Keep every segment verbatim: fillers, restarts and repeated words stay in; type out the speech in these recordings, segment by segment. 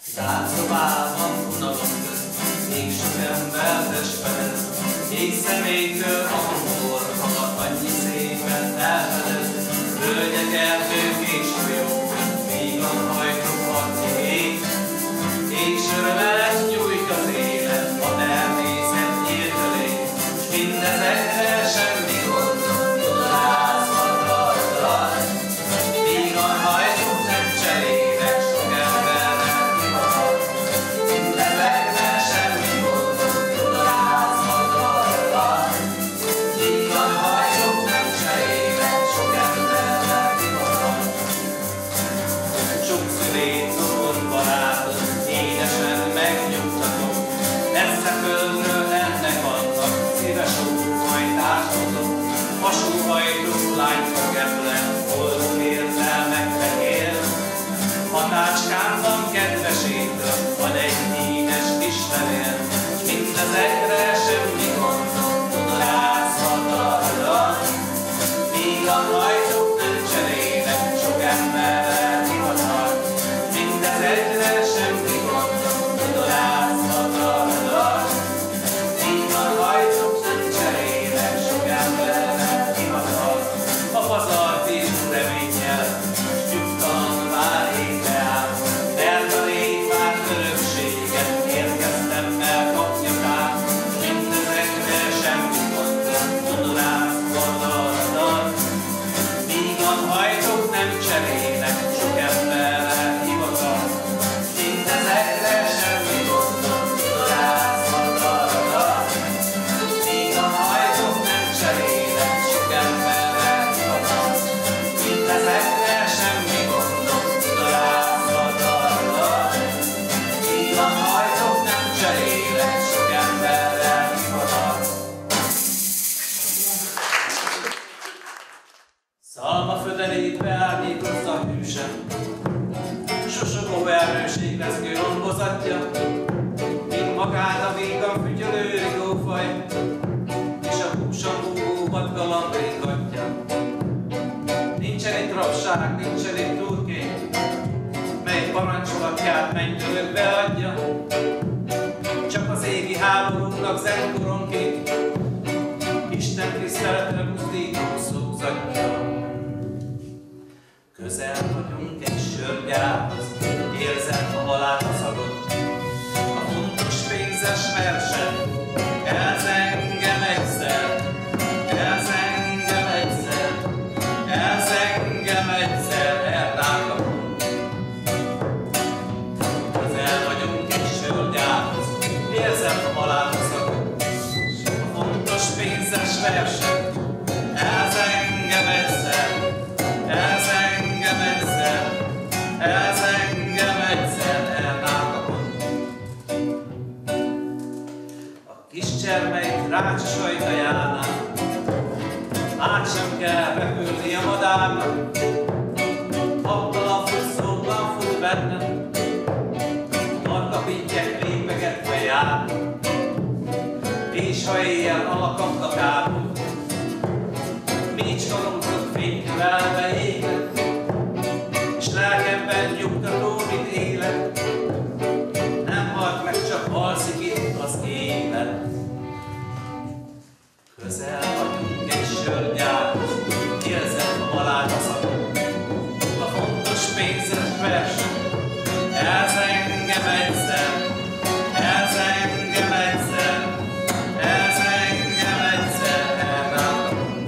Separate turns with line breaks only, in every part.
Százszobában unalom közt, még sok ember testfedez, ég személytől angol, halad annyi szépen elfedez. Völgyek, erdők és folyók közt, vígan hajtok adni ég, és örömet nyújt az élet, a természet nyíltölé, s mindezekre semmi gondot tud a lázadra. Vígan hajtok nem cserének, sok embernek hivatal, mindezekre semmi gondot tud a lázadra. Vígan hajtok nem cserének, sok embernek hivatal. Sok szülét, szokott barátot, édesen megnyugtatom, messze földről ennek adnak, szíves óhajtást hozok. A sóhajtó lány fogetlen, boldog érzelmekbe él. A tácskámban kedvesétől van egy hínes kis levél, s mindezekre semmi gondot tud a lázadra. Vígan hajtok nem cserének, sok emberrel hivatal, mindezekre semmi gondot tud a lázadra. Vígan hajtok nem cserének, sok emberrel hivatal. A pazar bíró reménnyel, s nyugtalan vár étre áll, drága légy már örökséget, érkeztem megkapja kár, s mindezekre semmi gondot tud a lázadra. Vígan hajtok nem cserének, sok emberrel hivatal, mindezekre semmi gondot tud a lázadra. Vígan hajtok nem cserének, sok emberrel hivatal, mindezekre semmi gondot tud a lázadra. Vígan hajtok nem cserének, sok emberrel hivatal. Szalma födelét beárnyékozza hűsen, sosogó ernőség leszkő lombozatja, mint magát a vígan fütyölő rigófaj, és a húson búgó vadgalamb ringatja. Nincsen itt rabság, nincsen itt túlkény, mely parancsolatját mennydölökbe adja, csak az égi háborúnak zenkoronként Isten tiszteletre buzdító szózatja. Közel vagyunk egy sörgyárhoz, érzem a halál szagot, a fontos pénzes versen, elz engem egyszer, elz engem egyszer, elz engem egyszer, elrágapom. Közel vagyunk egy sörgyárhoz, érzem a halál szagot, a fontos pénzes versen, elz engem egyszer, elz engem egyszer, elz engem egyszer, elrágapom. A kis csermelyt rácsos ajtajánál, át sem kell repülni a madárnak, abban fut, szóban fut bennem, markapintyek lépegetve jár, és ha éjjel alakadnak árul, Mécskaronkot fénykövelve élet, és lelkemben nyugtató, mint élet, nem halt meg, csak alszik itt az élet. Közel vagyunk egy sörgyárhoz, érzem a halál szagot, a fontos pénzes versen, elz engem egyszer, elz engem egyszer, elz engem egyszer, elrágapom.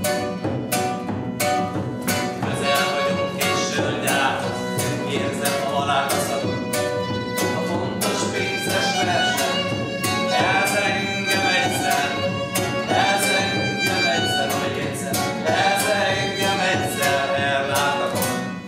Közel vagyunk egy sörgyárhoz, érzem a halál szagot, a fontos pénzes versen, elz engem egyszer, elz engem egyszer, vagy egyszer, elz engem egyszer, elrágapom.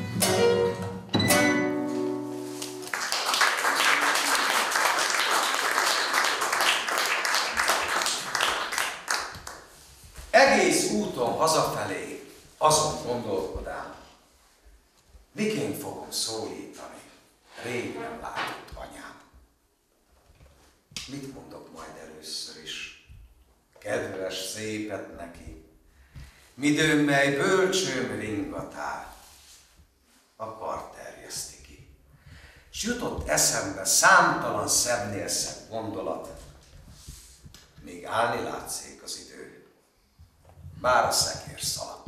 Egész úton hazafelé azon gondolkodám, miként fogom szólítani rég nem látott anyám. Mit mondok majd először is? Kedves szépet neki, midőn mely bölcsőm ringatál, a part terjeszti ki. és jutott eszembe számtalan szebbnél szebb gondolat. Még állni látszik az idő, bár a szekér szaladt.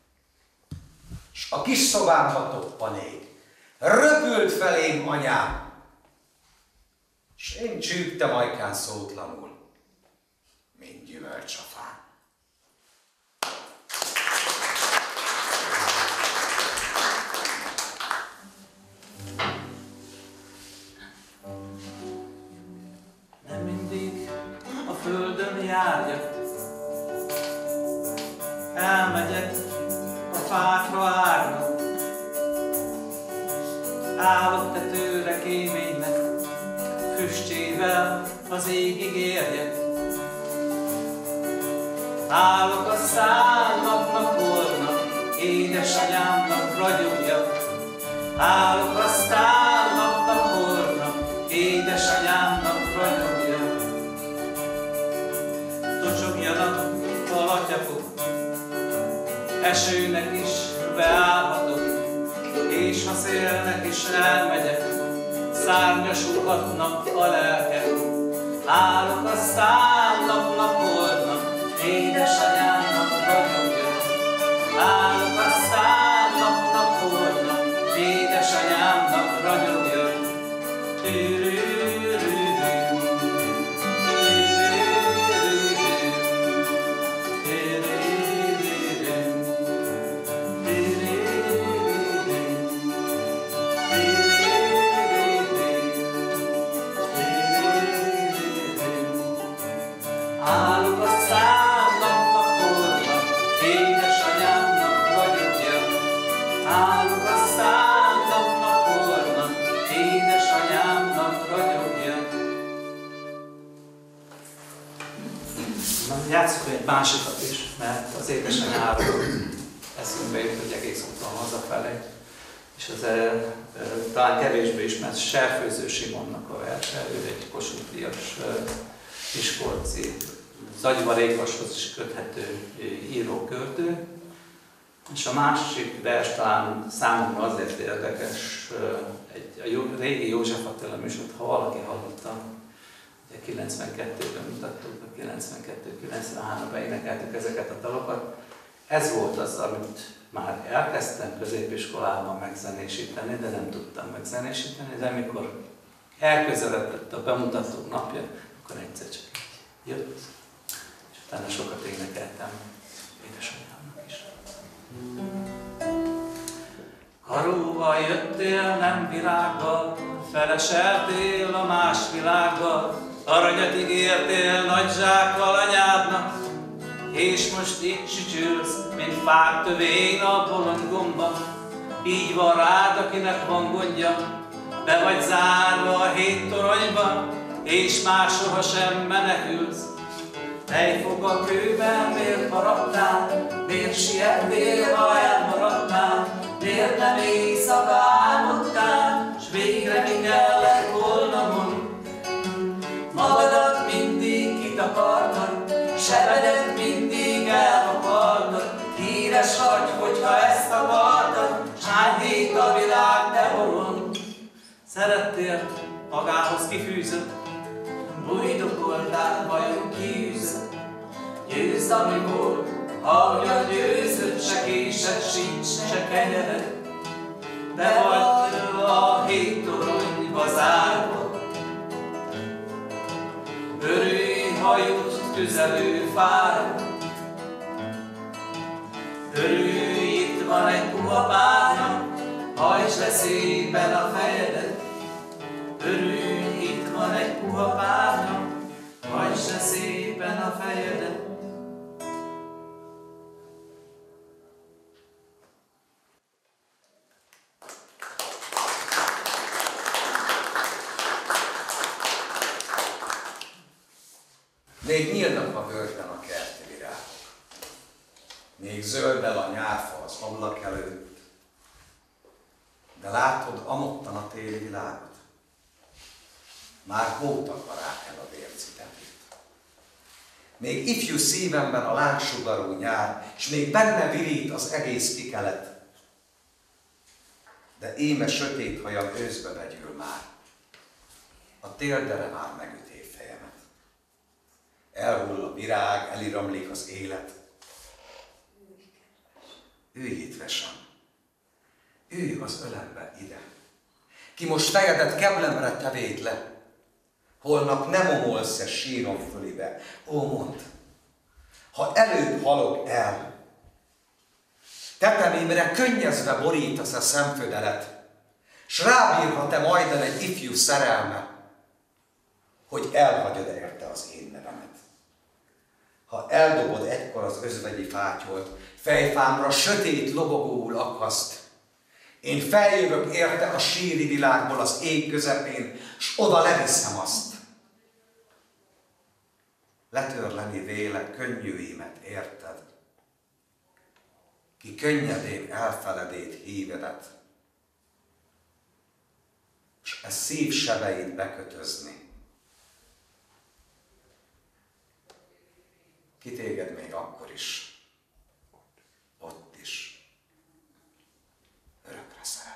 S a kis szobámba toppan ég, röpült felém anyám, s én csügtem ajkán szótlanul, mint gyümölcs a fán.
Nem mindig a földön járjak, elmegyek a fákra árnak, állok tetőre kéménynek, füstjével az égig érjek. Állok a szálnapnak, hordnak, édesanyámnak ragyogjak. Állok a szálnapnak, hordnak, édesanyámnak ragyogjak. Tocsogjanak a latyapok, esőnek is beállhatok, és ha szélnek is elmegyek, szárnyasulhatnak a lelkek. Állok a szálnapnak, hordnak, édesanyámnak ragyogja. Állok a szálnapnak, hordnak, édesanyámnak ragyogja. Állok a szálnapnak, hordnak, édesanyámnak ragyogja. Állok a szálnapnak, hordnak, édesanyámnak ragyogja. Na, játsszuk egy másikat is, mert az édesanyáról eszünkbe jut, hogy egész úton hazafelé. És az e, e, talán kevésbé ismert Serfőző Simonnak a verse, ő egy Kossuth Díjas e, Miskolci, Zagyva Rékoshoz is köthető író-költő. És a másik vers talán számomra azért érdekes, egy, a jó, régi József Attila műsort, ha valaki hallotta, ugye kilencvenkettőben mutattuk, a kilencvenkettő kilencvenháromban énekeltük ezeket a dalokat. Ez volt az, amit már elkezdtem középiskolában megzenésíteni, de nem tudtam megzenésíteni, de amikor elközeledett a bemutatók napja, akkor egyszer csak jött, és utána sokat énekeltem édesanyámnak is. Karóval jöttél, nem virággal, feleseltél a más világgal, aranyat ígértél nagy zsákkal anyádnak, és most itt csücsülsz, mint fák tövén a bolondgomba. Így van rád, akinek van gondja, be vagy zárva a hét toronyba, és már sohasem menekülsz. Fejfog a kőben, miért maradtál? Miért siettél, ha elmaradtál? Miért nem éjszaka álmodtál? S végre mi kellett volna mond? Magadat mindig kitakartad, sebedet mindig elvakartad. Híres vagy, hogyha ezt akartad, s hány hét a világ te holod. Szerettél, magához kifűzött, bújdokoltál, vajon kiűzött. Győzd, ami volt, ahogyan győzött, se késed sincs, se kenyered. Be vagy a hét toronyba zárva. Örülj, ha jutsz tüzelő fára. Örülj, itt van egy puha párna, hajtsd le szépen a fejedet. Örülj, itt van egy puha párna, hajtsd le szépen a fejedet.
Még nyílnak a völgyben a kerti virágok. Még zöldel a nyárfa az ablak előtt. De látod amottan a téli világot? Már hótakba rák el a vércitetét. Még ifjú szívemben a lángsugarú nyár, és még benne virít az egész kikelet. de íme sötét hajam őszbe vegyül már. A térdere már megüt évfejemet. Elhull a virág, eliramlik az élet. Ülj itt, vesem. Ülj az ölembe ide. Ki most fejedet keblemre tevéd le. Holnap nem omolsz-e sírom fölibe. Ó, mondd, ha előbb halok el, tetemémre könnyezve borítasz a szemfödelet, s rábírva te majdan egy ifjú szerelme, hogy elhagyod érte az én nevemet. Ha eldobod egykor az özvegyi fátyolt, fejfámra sötét lobogóul akaszt, én feljövök érte a síri világból az ég közepén, s oda leviszem azt. Letörleni véle könnyűimet érted, ki könnyedén elfeledét hívedet, s e szív sebeit bekötözni. Ki téged még akkor is, ott is, örökre szeret.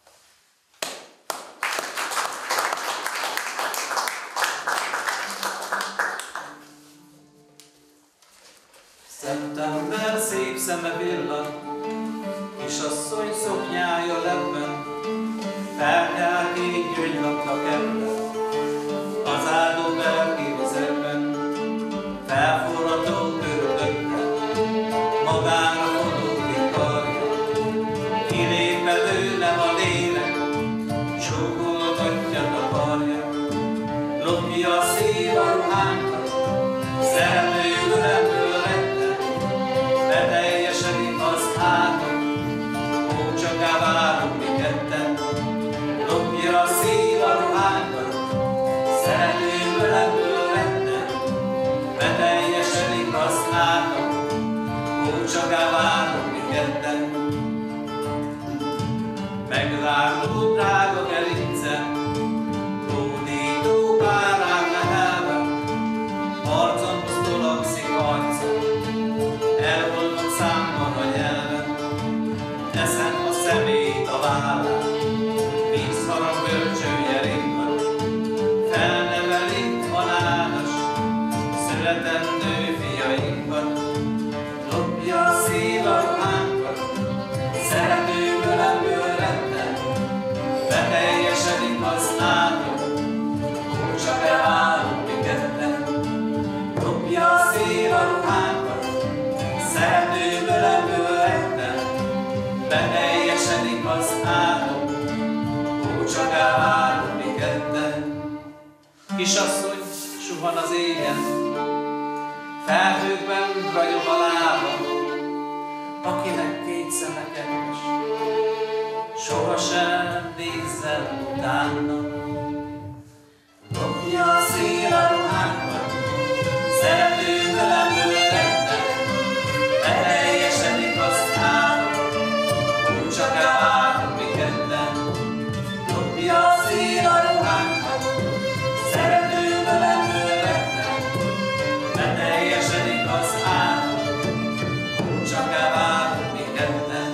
Szeptember szép szeme villan, kisasszony szoknyája lebben, felkelt ég gyöngylatta kebben, az áldó belki vizekben, felforrató körülötte, magára fordult karja, kilép belőlem a lélek, csókolgatja a karja, lopja a szív a ruhánkat, szerető ölemből rette, beteljesedik az átok, ó, csak elvárunk mi ketten, lopja a szív a ruhánkat, szerető ölemből rette, beteljesedik az átok, ó, csak elvárunk mi ketten. Megláró drága gerince, hódító párán lehelve, arcon pusztulagszik arca, elolvad számban a nyelven, eszem a szemét a vállán, vízharag bölcsője ringat, felneveli a nádas, születendő fiainkat, lopja a szív a ruhánkat, szerető ölemből rette, beteljesedik az átok, ó, csak elvárunk mi ketten, lopja a szív a ruhánkat, szerető ölemből rette, beteljesedik az átok, ó, csak elvárunk mi ketten. Kisasszony suhan az égen, felhőkben ragyog a lába, akinek két szeme kedves, sohasem nézzen utána. Lopja a szél a ruhánkat, szerető ölemből rette, beteljesedik az átok, ó, csak elvárunk mi ketten. Lopja a szél a ruhánkat, szerető ölemből rette, beteljesedik az átok, ó, csak elvárunk mi ketten.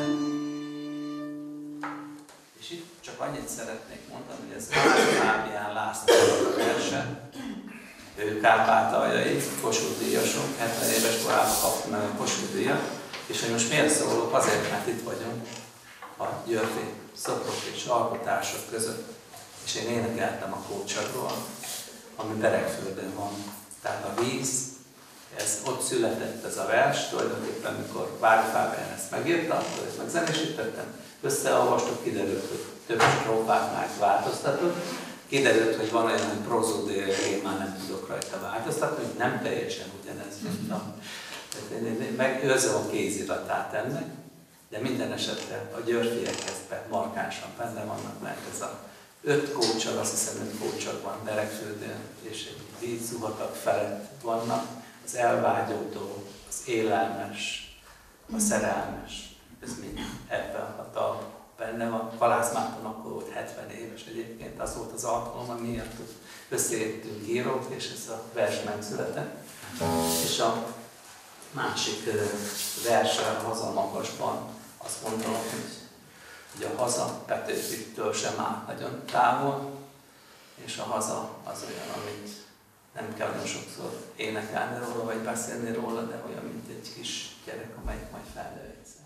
És itt csak annyit szeretnék mondani, hogy ez Fábián Lászlónak a verse. Ő kárpátaljai, Kossuth díjasunk, hetven éves korában kapta meg a Kossuth díjat. És hogy most miért szólok? Azért, mert itt vagyunk a györfi szobrok és alkotások között. És én énekeltem a Kócsagról, ami Beregfürdön van. Tehát a víz, ez ott született ez a vers, tulajdonképpen mikor Várdi Fábián ezt megírta, akkor ezt megzenésítettem, összeolvastuk, kiderült, hogy több strófát már változtatott, kiderült, hogy van olyan, hogy prozódél, én már nem tudok rajta változtatni, hogy nem teljesen ugyanez, mint a... Megőrzöm a kéziratát ennek, de minden esetre a györfiek ezben markánsan benne vannak, mert ez a öt kócsag, azt hiszem öt kócsag van Beregfürdőn, és egy vízzuhatag felett vannak, az elvágyódó, az élelmes, a szerelmes, ez mind ebben a dalban benne van. Kalász Márton akkor volt hetven éves egyébként, az volt az alkalom, amiért összeértünk írók, és ez a vers megszületett. És a másik verse, Haza magasban, azt mondom, hogy hogy a haza Petőfitől sem áll nagyon távol, és a haza az olyan, amit nem kell nagyon sokszor énekelni róla, vagy beszélni róla, de olyan, mint egy kis gyerek, amelyik majd felnő egyszer.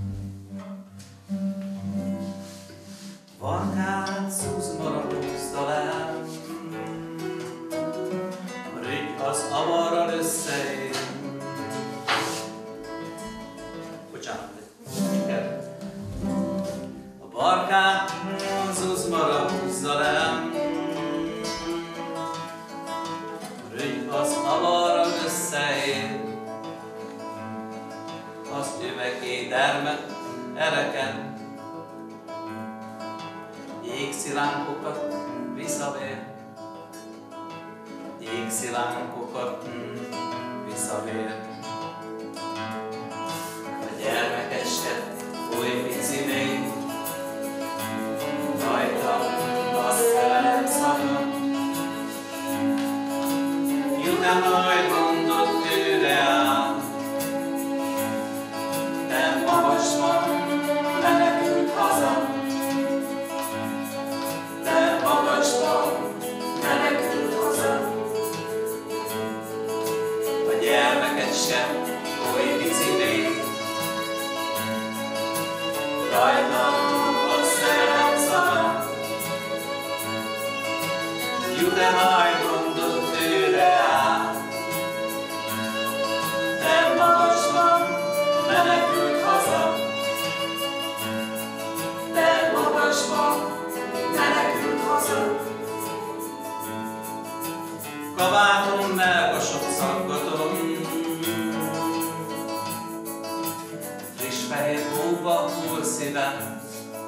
Varkát szúzmara húzta le, rügy az avarral összeér. Bocsánat, a barkát szúzmara húzza le, rügy az avarral összeér. Az üvegé dermet ereken, jégszilánkokat visszavér, jégszilánkokat mm, visszavér. A gyermekeske oly pici még, rajta a szerelem szava. Jut-e majd gondot őre áll, de magasban menekült haza. De magasban menekült haza. A gyermeket sem oly pici még, rajta a szerelem szava. Jut-e majd gondot őre áll, de magasban menekült haza. De magasban menekült haza. Kabátom melkasok szaggatom, friss fehér hóba hull szívem.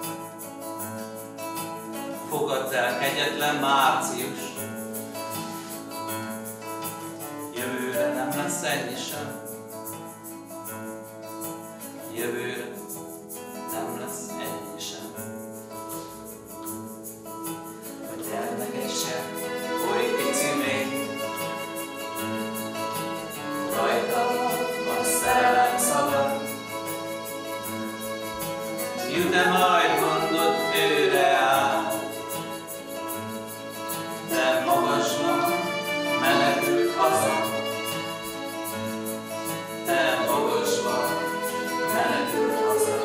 Fogadd el kegyetlen március, jövőre nem lesz ennyi sem. Jövőre nem lesz ennyi sem. A gyermekek sem oly pici még, rajta a szerelem szava. Jut-e majd gondot őre áll, de magasban menekült haza. De magasban menekült haza.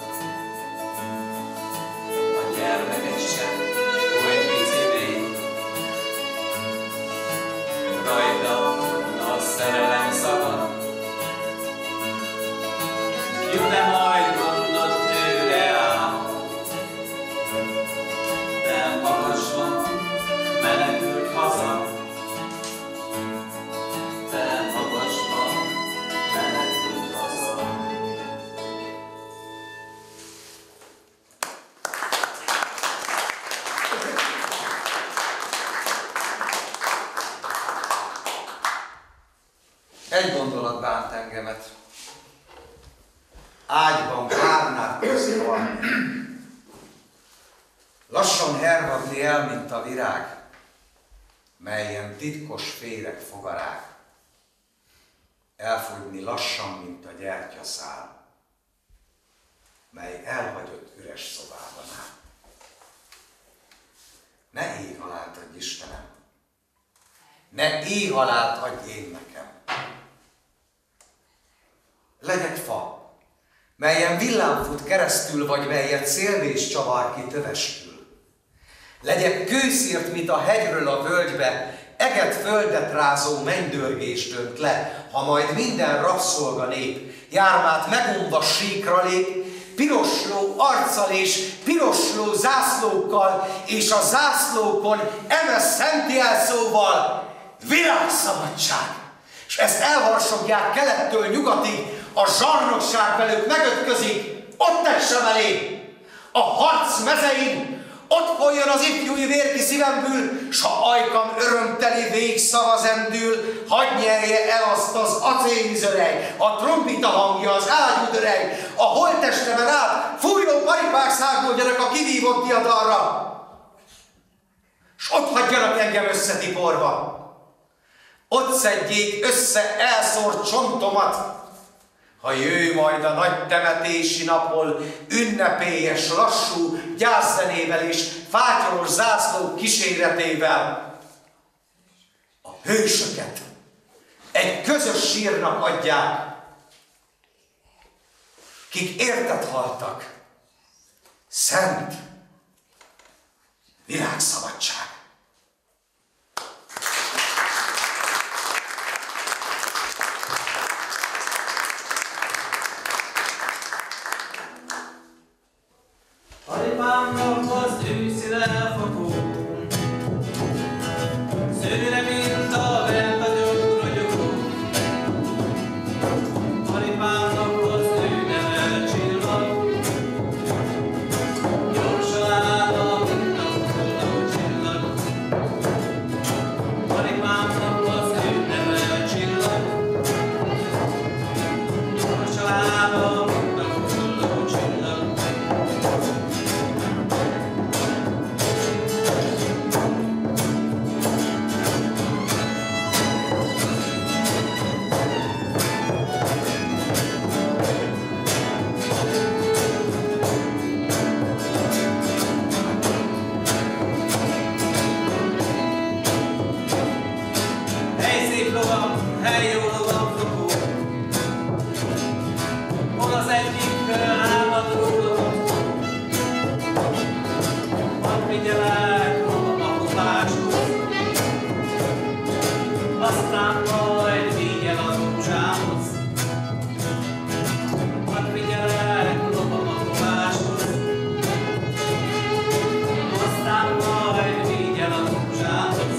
A gyermekek sem oly pici még, rajta a szerelem szava. Jut-e majd gondot őre áll, de magasban menekült haza. De magasban menekült haza.
Egy gondolat bánt engemet. Ágyban párnák közt van. Lassan hervadni el, mint a virág, melyen titkos féreg fogarák. Elfogyni lassan, mint a gyertyaszál, mely elhagyott üres szobában áll. Ne éjhalált adj Istenem, ne éjhalált adj én nekem. Legyek fa, melyen villám fut keresztül, vagy melyet szélvés csavar ki tövestül. Legyek kőszírt, mint a hegyről a völgybe, eget földet rázó mennydörgés dönt le, ha majd minden rabszolga nép jármát megunva síkra lép, pirosló arccal és pirosló zászlókkal, és a zászlókon eme szent jelszóval világszabadság. És ezt elharsogják kelettől nyugatig, a zsarnokság velük megötközik, ott tessem elé. A harc mezein ott folyjon az ifjúi vér ki szívemből, s ha ajkam örömteli végszava zendül, hadd nyelje el azt az acélvizöreg, a trombita hangja, az ágyúdöreg, a holttestemen át fújó paripák szágódjanak a kivívott diadalra, s ott hagyjanak engem összetiporva. Ott szedjék össze elszórt csontomat, ha jöjj majd a nagy temetési napon ünnepélyes, lassú gyászzenével és fátyolos zászlók kíséretével, a hősöket egy közös sírnak adják, kik érted haltak. Szent világszabadság.
Alipámnak az őszire fakó, szőre, mint a vermegyök ragyogó. Alipámnak az ő neve csillag, gyorsan áll a mindenhol csillag. Alipámnak az ő neve csillag, gyorsan áll a mindenhol csillag. Hely jó lovagfogó, hol az egyik álmadó lovag, hadd vigyelek a kopáshoz, aztán majd vigyel a rózsához. Hadd vigyelek a kopáshoz, aztán majd vigyel a rózsához.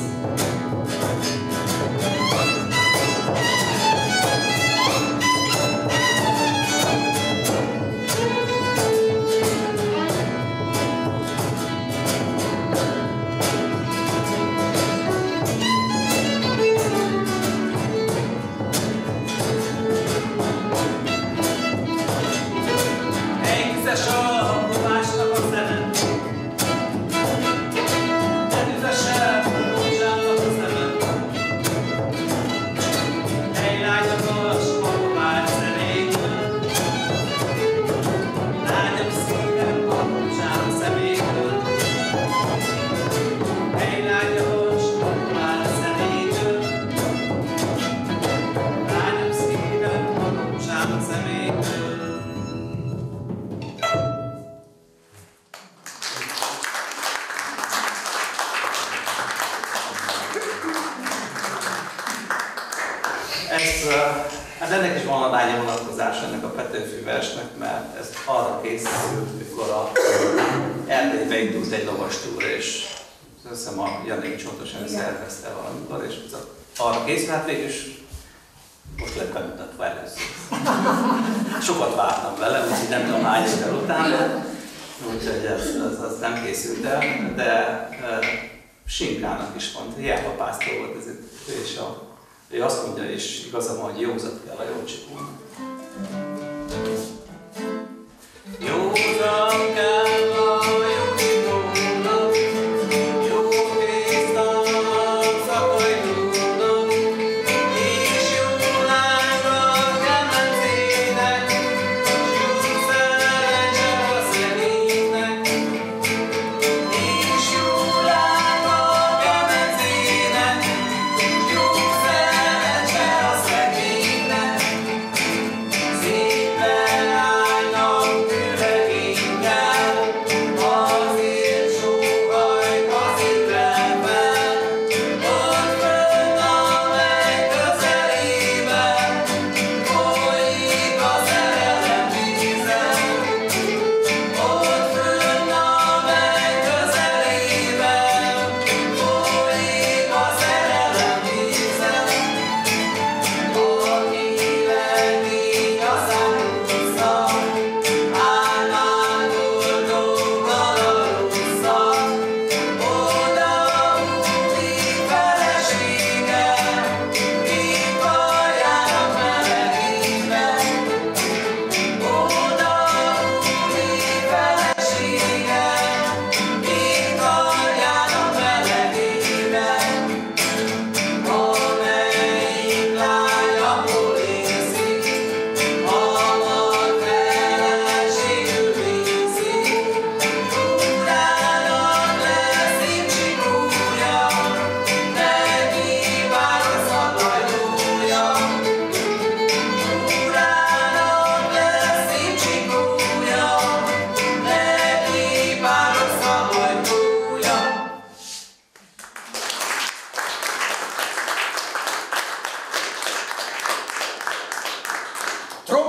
Hát ennek is van a lánya vonatkozás ennek a Petőfi versnek, mert ez arra készült, mikor a Erdélybe indult egy lovastúr, és azt hiszem a Jani csontosan szervezte valamikor, és arra készült, hát végül is most lett bemutatva először. Sokat vártam vele, úgyhogy nem tudom hány évvel utána, úgyhogy ez, az, az nem készült el, de e, Sinkának is van, hiába pásztor volt ez itt, és a ő azt mondja, és igazam, hogy józat kell a jócsikónak. Józat kell a jócsikónak, jó kéztak szakajtónak, és jó lányra kemencének, jó szerencse a szegénynek, és jó lányra kemencének, jó szerencse a szegénynek, szép leánynak üvegének.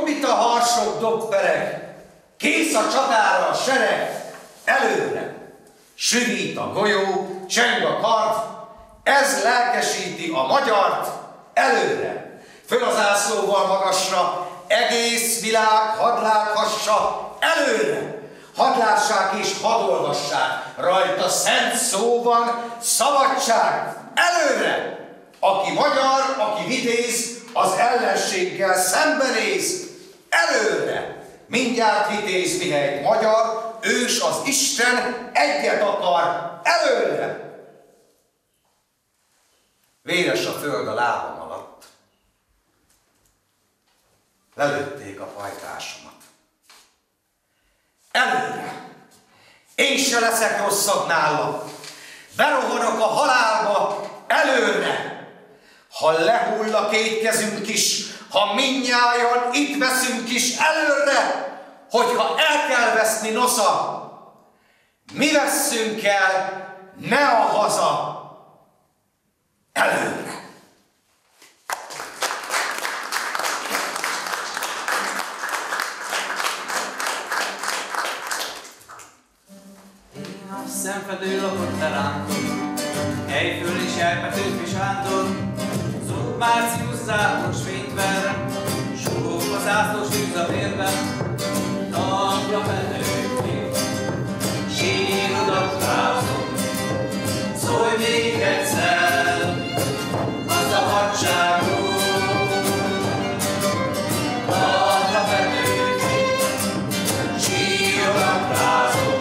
trombita harsok dobpereg, kész a csatára a sereg, előre. Süvít a golyó, cseng a kard, ez lelkesíti a magyart, előre. Föl az zászlóval magasra, egész világ hadd láthassa, előre. Hadd lássák és hadd olvassák, rajta szent szó van, szabadság, előre! Aki magyar, aki vitéz, az ellenséggel szembenéz, előre! Mindjárt vitéz, mihelyt magyar, ős az Isten, egyet akar, előre! Véres a föld a lábam alatt. Lelőtték a pajtásomat. Előre! Én se leszek rosszabb nála. Berohanok a halálba, előre! Ha lehull a két kezünk is, ha mindnyájan itt veszünk is, előre! Hogyha el kell veszni nosza, mi vesszünk el, ne a haza, előre!
Szemfedő lakott teránton, helyföl és elpetőt és vándor, Zug Március zápos fényverre, sugók a zászlós tűz a vérben, napra felnőtt, sírodat rázom, szólj még egyszer a szabadságról. Napra felnőtt, sírodat rázom,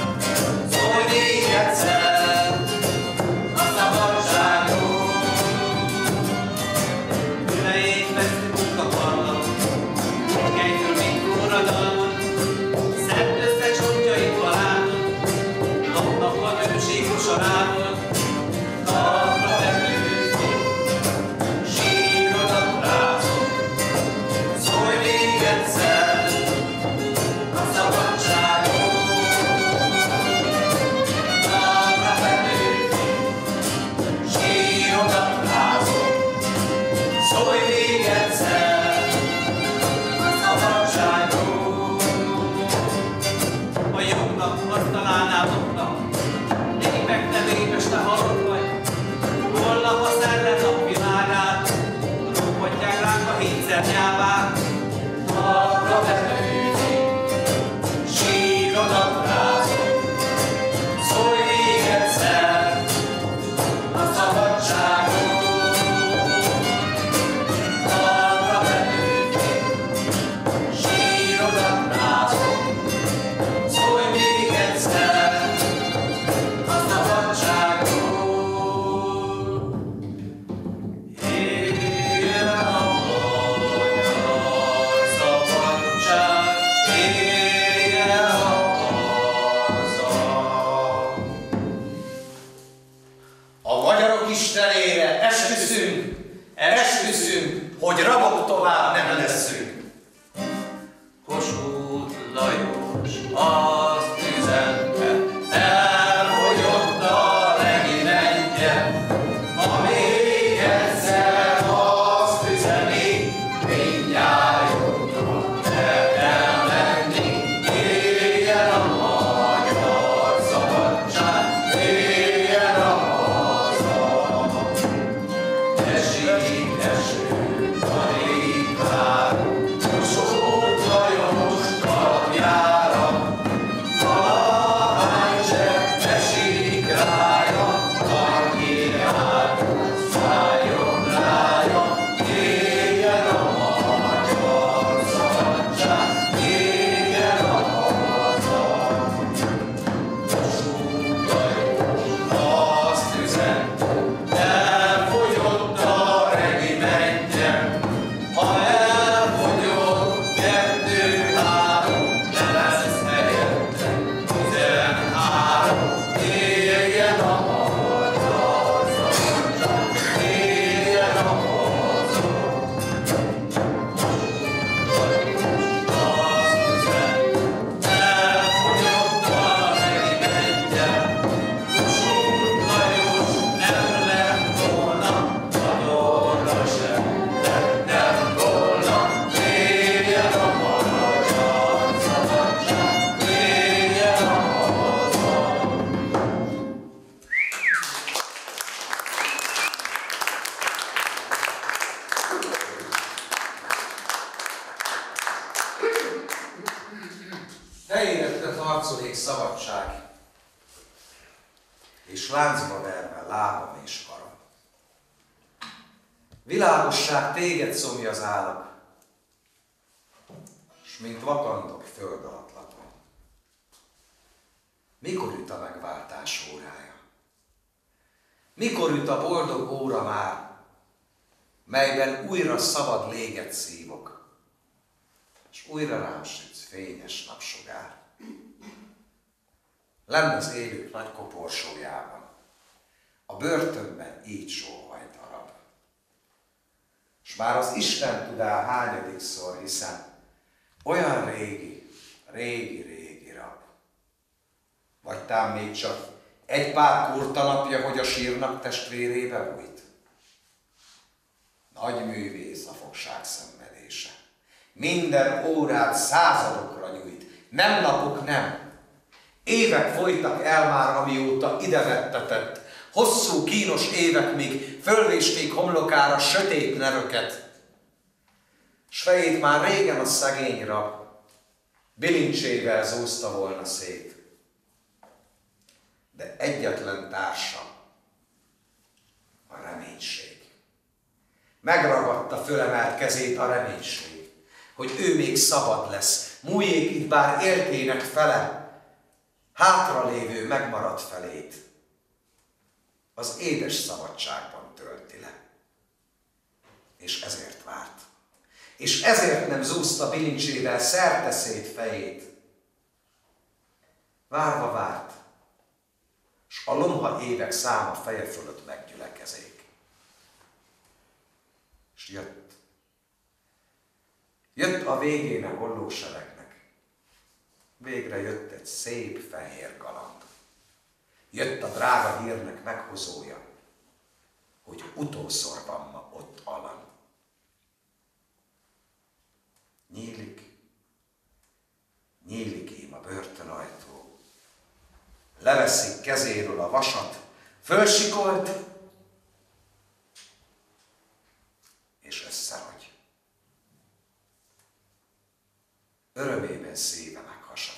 hogy rabok tovább nem leszünk.
Kossuth Lajos azt üzente, elfogyott a regimentje, ha még egyszer azt üzeni, mindnyájunknak el kell menni. Éljen a magyar szabadság, éljen a haza. Esik eső, a régi vár,
harcolék szabadság, és láncba verve lábam és karom. Világosság, téged szomjazálok, s mint vakandok föld alatt latom. Mikor üt a megváltás órája? Mikor üt a boldog óra már, melyben újra szabad léget szívok, és újra rám sütsz fényes napsugár? Lenn az élők nagy koporsójában, a börtönben így sóhaj darab. S már az Isten tudál hányadikszor, hiszen olyan régi, régi, régi rab. Vagy tám még csak egy pár kurta napja, hogy a sírnak testvérébe bújt. Nagy művész a fogság szenvedése. Minden órát századokra nyújt. Nem napok, nem. Évek folytak el már, amióta ide vettetett. Hosszú, kínos évek, míg fölvésték homlokára sötét nevöket. S fejét már régen a szegény rab bilincsével zúzta volna szét. De egyetlen társa a reménység. Megragadta fölemelt kezét a reménység, hogy ő még szabad lesz, múljék itt bár éltének fele, hátralévő megmaradt felét az édes szabadságban tölti le. És ezért várt. És ezért nem zúzta bilincsével szerteszét fejét. Várva várt, s a lomha évek száma feje fölött meggyülekezék. S jött. Jött a végén a hollóseregnek. Végre jött egy szép fehér galamb. Jött a drága hírnek meghozója, hogy utószor van ma ott alan. Nyílik, nyílik ím a börtönajtó. Leveszik kezéről a vasat, fölsikolt, és összerogy. Örömében szíve meghasadt.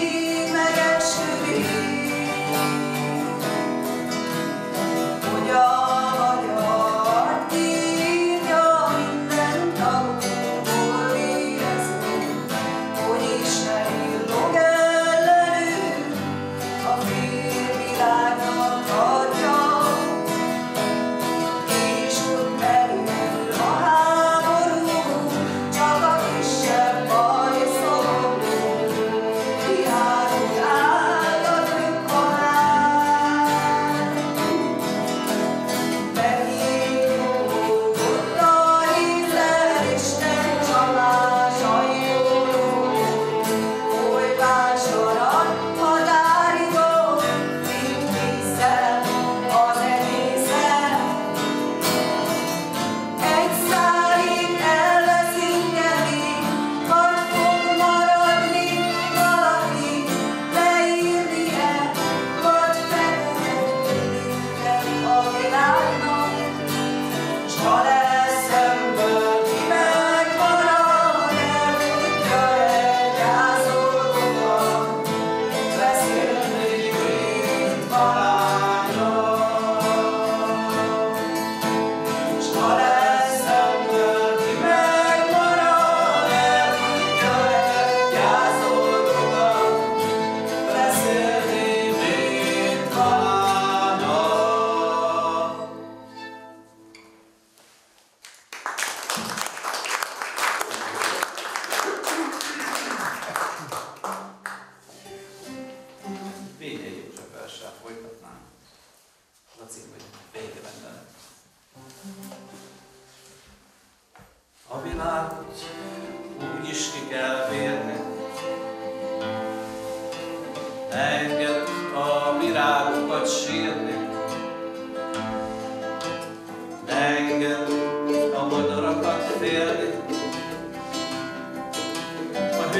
Yeah.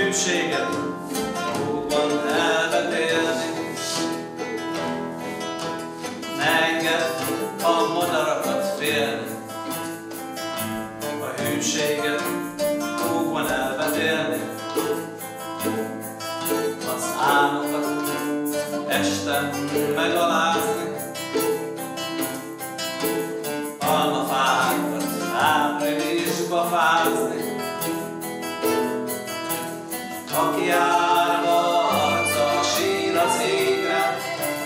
hűséget jóban elvetélni. Ne engedd a madarakat félni, a hűséget jóban elvetélni. Az álmokat este megalázni, almafákat áprilisba fázni. Aki árva arca sír az égre,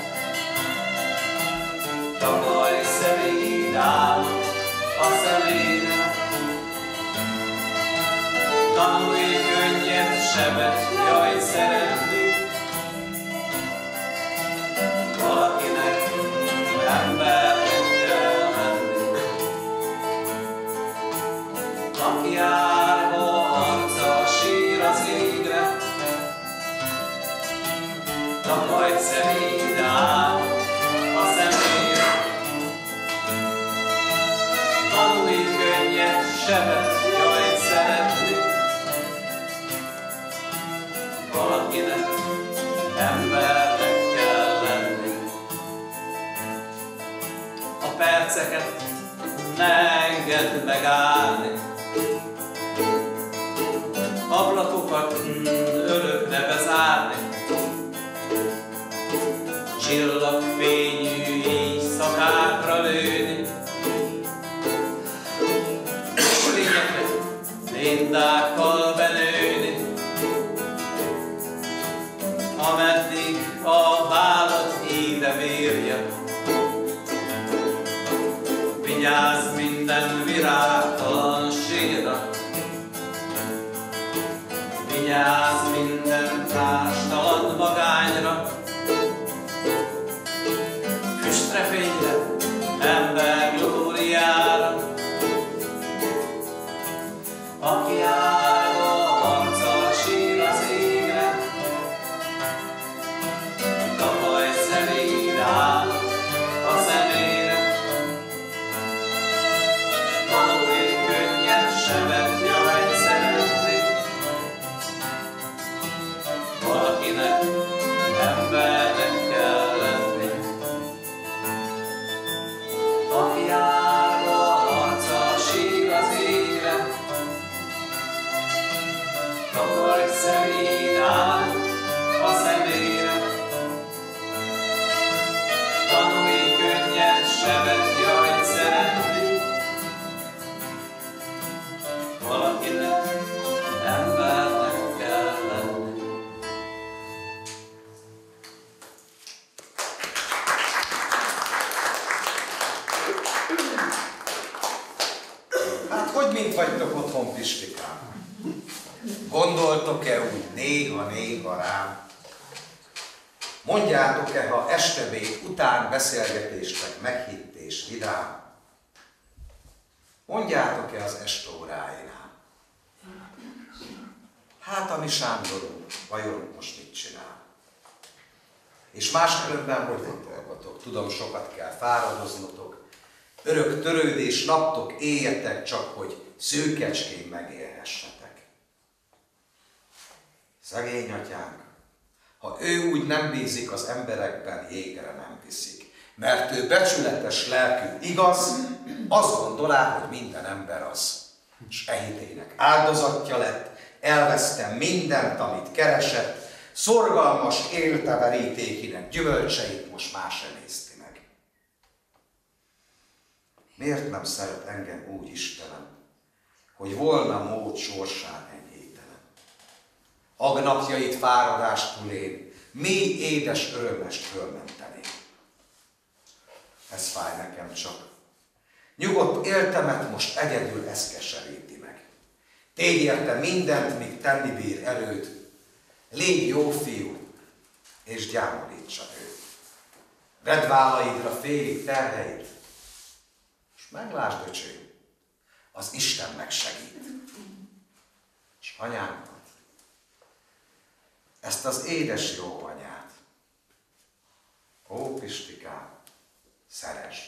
takarj személyid állat a szemére. Tanulj könnyed sebet, jaj szeretni, valakinek embernek kell lenni. Aki árva arca sír az égre, takarj személyid állat a szemére. Tanulj könnyed sebet, jaj szeretni, valakinek embernek kell lenni. A perceket ne engedd megállni, ablakokat örökre bezárni. Csillagfényű éjszakákra lőni, lényeket lindákkal benőni. Ameddig a vállad éde vérje, vigyázz minden virágtalan sírra, vigyázz minden tástalan magányra. Füstrefényre, ember glóriára, aki árva arccal sír az égre, takarj személyid állat a szemére. Tanulj könnyed sebet, jaj szeretni, valakinek embernek kell lenni. Aki árva arccal sír az égre, takarj személyid állat a szemére. Tanulj könnyed sebet, jaj szeretni, valakinek embernek kell lenni.
Hát hogy mint vagytok otthon, Pistikám? Gondoltok-e úgy néha-néha rám? Mondjátok-e, ha estebéd után beszélgetésnek meghitt és vidám? Mondjátok-e az estóráinál? Hát a mi Sándorunk vajon most mit csinál? És máskülönben hogy gondolgatok? Tudom, sokat kell fáradoznotok, örök törődés naptok, éljetek csak, hogy szőkecskén megélhessetek. Szegény atyánk, ha ő úgy nem bízik az emberekben, jégre nem viszik. Mert ő becsületes lelkű, igaz, azt gondolá, hogy minden ember az. És e hitének áldozatja lett, elveszte mindent, amit keresett, szorgalmas élte verítékének gyümölcseit most más sem nézti meg. Miért nem szeret engem úgy Istenem, hogy volna mód sorsán enyhételen? Agnapjait fáradástul én, mély édes örömest fölmenteném. Ez fáj nekem csak. Nyugodt éltemet most egyedül ez keseríti meg. Tégy érte mindent, míg tenni bír erőd. Légy jó fiú, és gyámolítsa őt. Vedd vállaidra félig terheit, és meglásd, öcsém, az Isten megsegít. És anyánkat, ezt az édes jó anyát, ó Pistikám, szeresd,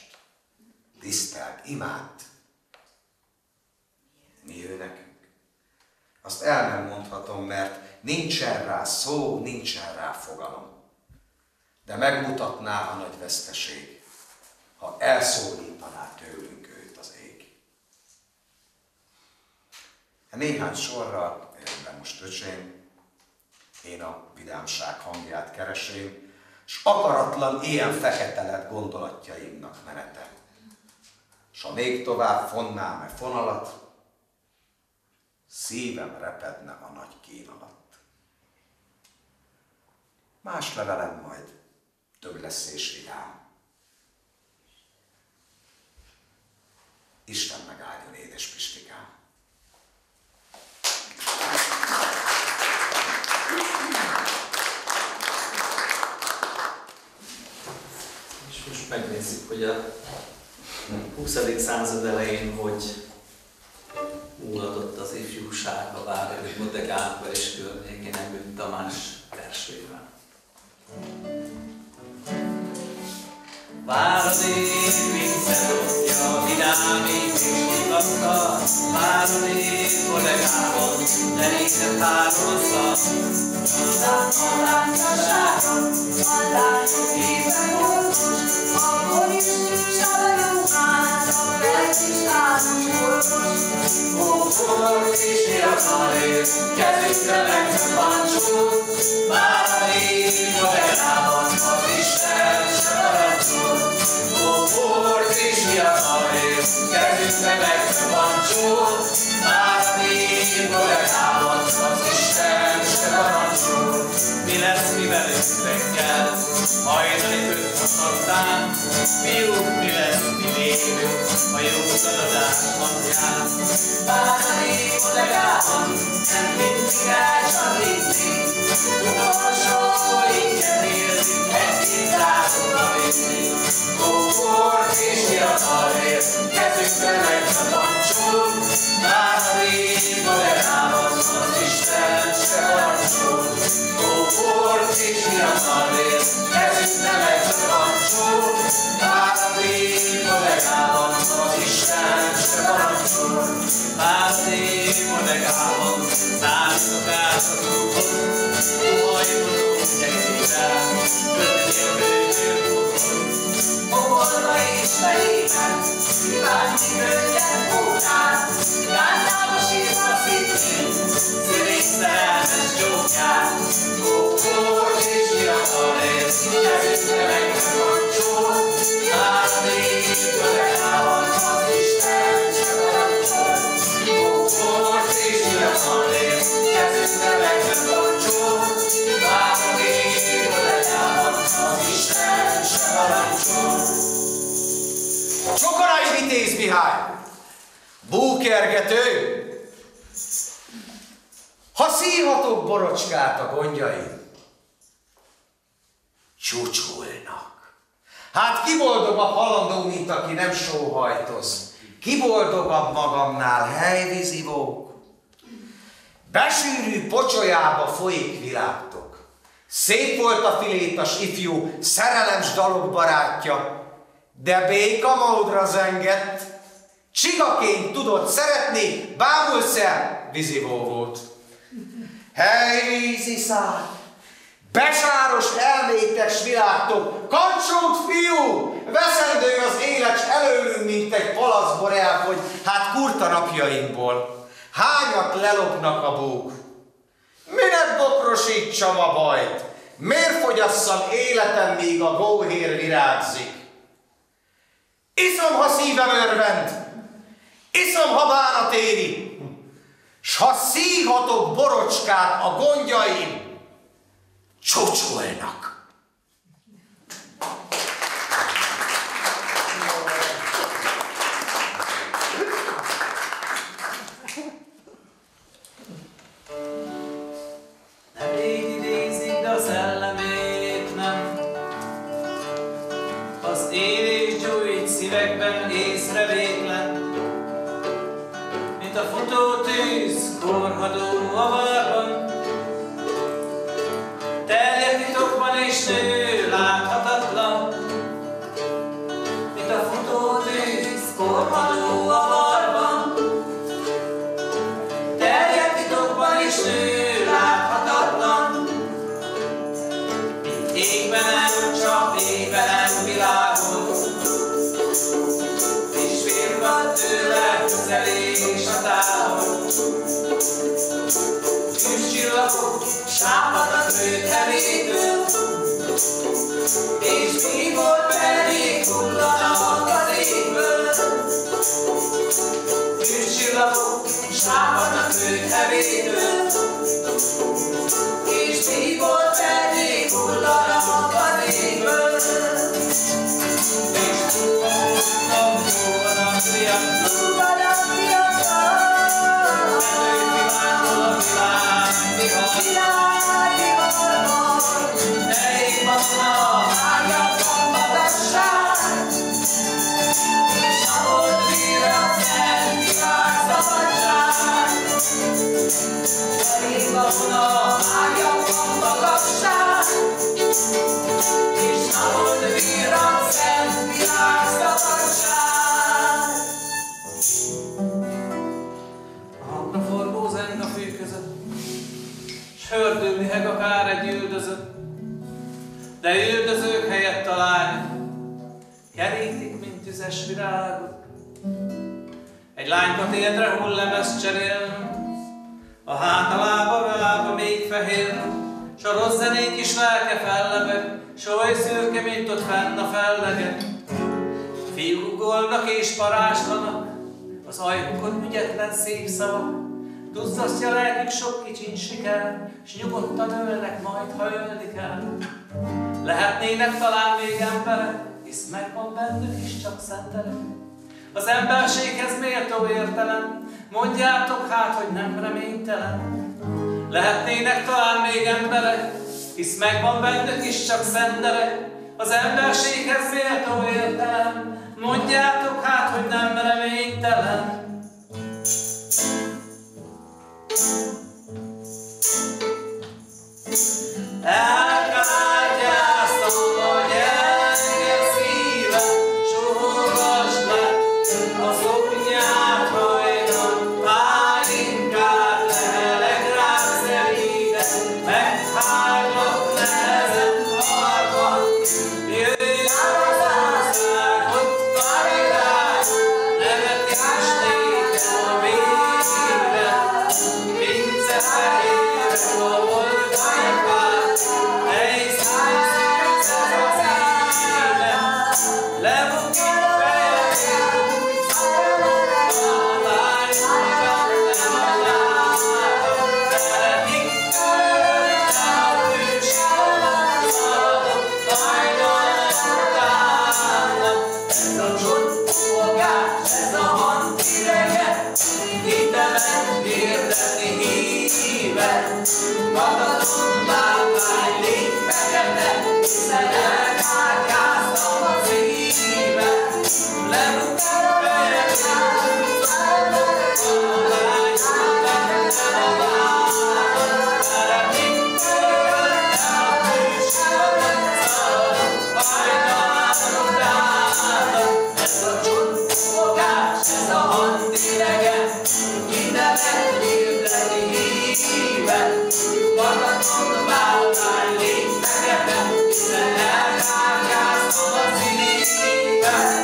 tiszteld, imádd. Mi ő nekünk? azt el nem mondhatom, mert nincsen rá szó, nincsen rá fogalom. De megmutatná a nagy veszteség, ha elszólítaná tőlünk őt az ég. Néhány sorral, de most öcsém, én a vidámság hangját keresém, s akaratlan ilyen fekete lett gondolatjaimnak menete. S ha még tovább fonnám-e fonalat, szívem repedne a nagy kín alatt. Más levelem majd több lesz és vidám. Isten megáldjon, édes Pistikám!
És most megnézzük, hogy a huszadik század elején hogy múlatott az ifjúság a Váradi Bodegánba és környékén Emőtt Tamás versével. Váradi Vincedotja, vidámít és mutatta, Váradi Bodegában terített háromszat.
Hozzám a lángosságon, a lányok éppen orvos, akkor is savanyú hátra, vett is álmos orvos.
Ókor és fiatalér, kezükre megtett pancsó, Váradi Bodegában az Isten se parancsol. Ókor és fiatalér, kezükre megtett pancsó, Váradi Bodegában az Isten se parancsol. Mi lesz mi velünk reggel, hajnali öt naptán, fiúk, mi lesz mi lévünk a jó szaladás napján. Váradi Bodegában nem mindig elcsalítni, utolsó inget érzik, egy-két zászlóra vinni. Ókor és fiatalér, kezükre megtett pancsó, Váradi Bodegában az Isten se parancsol. Ókor és fiatalér, kezükre megtett pancsó, Váradi Bodegában az Isten se parancsol. Váradi Bodegában zárszok át a túlhoz, Duhajboló gyengére, kötni a bőnyőkhoz.
Fogolva és fejében, kívánni könnyed bókát, Gándába sírva szintén,
Szívész szerelmes gyógyát. Ókor és fiatalér, kezükre megtett pancsó, Váradi Bodegában az Isten se parancsol. Ókor és fiatalér, kezükre megtett pancsó, Váradi Bodegában az Isten se parancsol.
Csokorai Vitéz Mihály! Búkergető! Ha szívhatok borocskát a gondjaim, csúcsolnak. Hát ki boldog a halandó, mint aki nem sóhajtoz? Ki boldogabb magamnál, helyvízivók? Besűrű pocsolyába folyik virágtok. Szép volt a filétas ifjú, szerelmes dalok barátja, de béka módra zengett, csigaként tudott szeretni, bámulszer vízivó volt. Hely, víziszár, besáros elmétes világtok, kancsót fiú, veszendő az élet, s előlünk, mint egy palaszbor elfogy, hát kurta napjainkból. Hányat lelopnak a búk? Minek bokrosítsam a bajt? Miért fogyasszam életem, míg a góhér virágzik? Iszom, ha szívem örvend, iszom, ha bánat éri, s ha szívhatok borocskát a gondjaim, csocsolnak.
Nem rég idézik, de a szellemét nem. Az élés gyújt szívekben észrevétlen, mint a futó tűz korhadó avarban. Terjed titokban és nő láthatatlan, mint a futó tűz korhadó avarban. Terjed titokban
sápad a tőkevétől, és bíbor pedig hullanak az égből. Tűzcsillagok sápad a tőkevétől, és bíbor pedig hullanak az égből. És túlvanak, túlvanak, riadnak, túlvanak, riadnak, elővilágol a világ, világviharban. Elég vannak, ágyakban magasság, és ahol víra szent világ szabadság. Elég vannak, ágyakban magasság, és ahol víra szent világ szabadság.
A hangra forgó zeng a fű között, s hördül liheg akár egy üldözött, de üldözők helyett találja, kerítik, mint tüzes virágot. Egy lányka térdre hull lemez cserél, a hátalába vágva még fehér, s a rossz zenét is lelke fellebeg, s oly szürke, mint ott fenn a fellege. Fiúk ugolnak és paráslanak, az ajkukon ügyetlen szép szavak, duzzasztja lelkük sok kicsin siker, s nyugodtan ölnek majd, ha ölni kell. Lehetnének talán még emberek, hisz megvan bennük is csak szentelek. Az emberséghez méltó értelem, mondjátok hát, hogy nem reménytelen. Lehetnének talán még emberek, hisz megvan bennük is csak szentelek. Az emberséghez méltó értelem, mondjátok hát, hogy nem reménytelen. Elkágyáztam a gyenge szívet, sógasd le a szoknyát hajdan, pálinkát leheleg rád személyre, meghálok nehezen harban. Jöjj az országot, Karirát, nevetés nékem a végre, pince fehérre a voltainkát, egy szájszűz ez az éve, lebukik fejemért, a lányoknak nem a látok, szeretik körülötte a tűzsállat, hajdan utálnak. Ez a csodfogás, ez a handirege, hitemet hirdetni híve, Kataton bármány légy fekete, hiszen elkártyáztam a szíve. Lebukik fejemért, a lányoknak nem a látok, szeretik körülötte a tűzsállat, hajdan utálnak. Ez a csodfogás, ez a handirege, hitemet hirdetni híve, Kataton bármány légy fekete, hiszen elkártyáztam a szíve.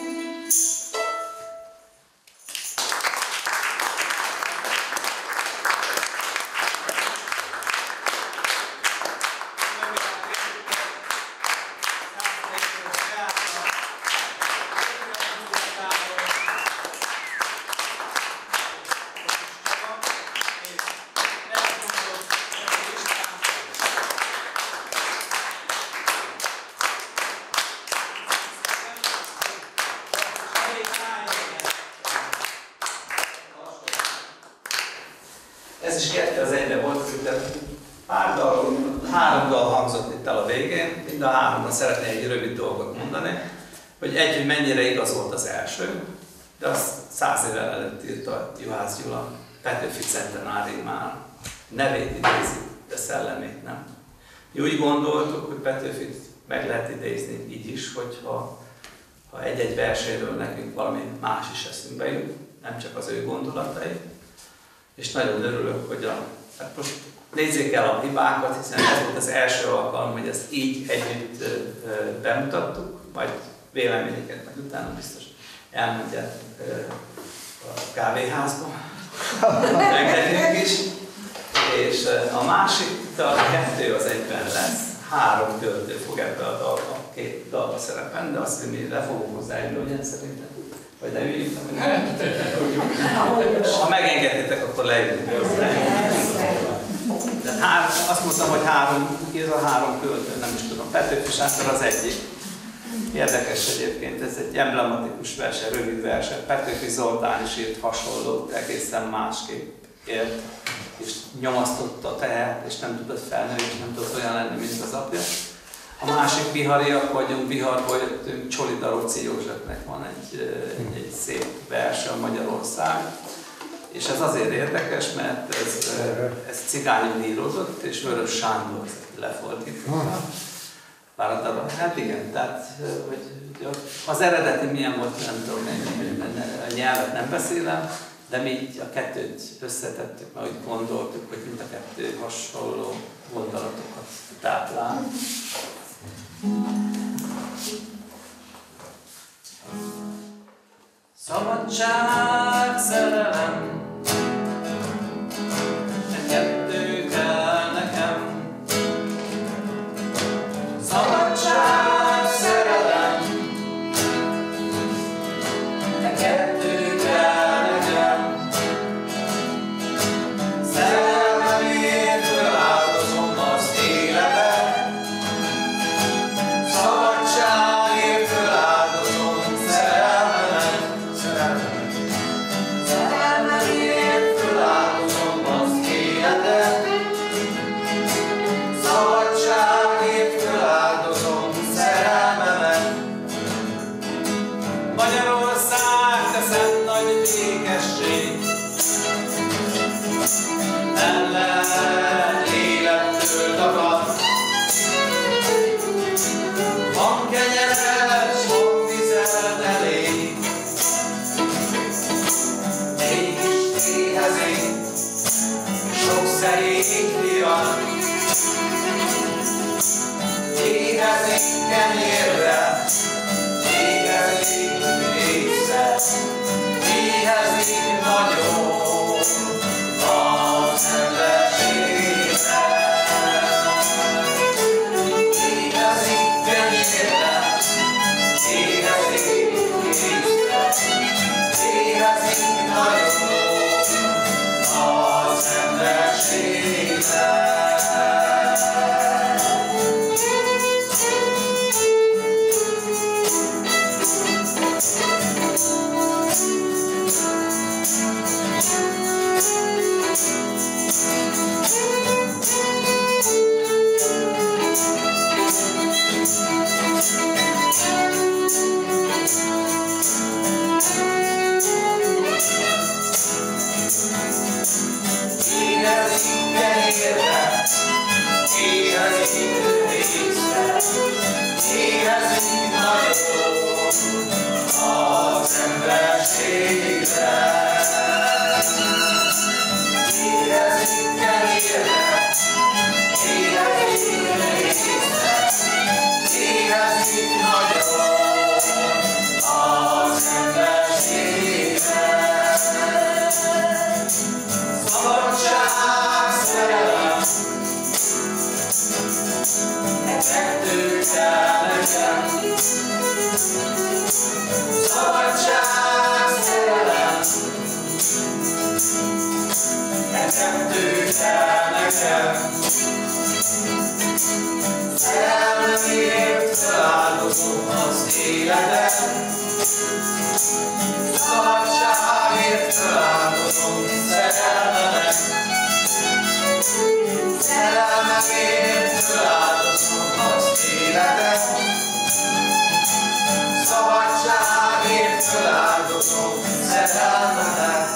Ez is kettő az egyre volt, de pár dal, három dal hangzott itt el a végén, mind a háromban szeretnék egy rövid dolgot mondani, hogy egy, hogy mennyire igaz volt az első, de azt száz évvel előtt írta Juhász Gyula, Petőfi centenári már nevét idézi, de szellemét nem. Mi úgy gondoltuk, hogy Petőfit meg lehet idézni így is, hogyha ha egy-egy verséről nekünk valami más is eszünkbe jut, nem csak az ő gondolatai. És nagyon örülök, hogy a, hát most nézzék el a hibákat, hiszen ez volt az első alkalom, hogy ezt így együtt bemutattuk, majd véleményeket, meg utána biztos elmondják a kávéházba, meg nekünk is. És a másik dal, a kettő az egyben lesz, három költő fog ebbe a dalba, két dalba szerepelni, de azt, hogy mi le fogunk hozzájönni, ugyan szerintem? Vagy ne üljünk? Ha megengedhetek, akkor leülünk hozzá. De három, azt mondtam, hogy három, ez a három költő, nem is tudom, Petőfi Sándor az egyik. Érdekes egyébként, ez egy emblematikus verse, rövid verse. Petőfi Zoltán is írt hasonlót, egészen másképp ért, és nyomasztotta a tehet, és nem tudott felnőni, és nem tudott olyan lenni, mint az apja. A másik bihariak vagyunk, Biharból jöttünk, Csoli Daróci Józsefnek van egy, egy, egy szép verse, a Magyarország. És ez azért érdekes, mert ez, ez cigányul íródott, és Vörös Sándor lefordította. Bár a darab, hát igen, tehát hogy az eredeti milyen volt, nem tudom, a nyelvet nem beszélem, de mi így a kettőt összetettük, mert úgy gondoltuk, hogy mind a kettő hasonló gondolatokat táplál. Szabadság, szerelem, e kettő kell nekem. Szabadság, szerelem, e kettő kell nekem. Szerelmemért feláldozom az életet, szabadságért feláldozom szerelmemet. Szerelmemért feláldozom az életet, szabadságért feláldozom szerelmemet. Magyarország, te szent nagy békesség, ellen élettől takar. Van kenyered, sok vized elég, mégis éhezik, sok szerény fiat. Éhezik kenyérre, éhezik észre, éhezik nagyon az emberségre. Éhezik kenyérre, éhezik észre, éhezik nagyon az emberségre. Éhezik kenyérre, éhezik észre, éhezik nagyon az emberségre. Éhezik kenyérre, éhezik észre, éhezik nagyon az emberségre. Szabadság, szerelem, e kettő kell nekem. Szabadság, szerelem, e kettő kell nekem. Szerelmemért feláldozom az életet, szabadságért feláldozom szerelmemet. Szerelmemért feláldozom az életet, szabadságért feláldozom szerelmemet.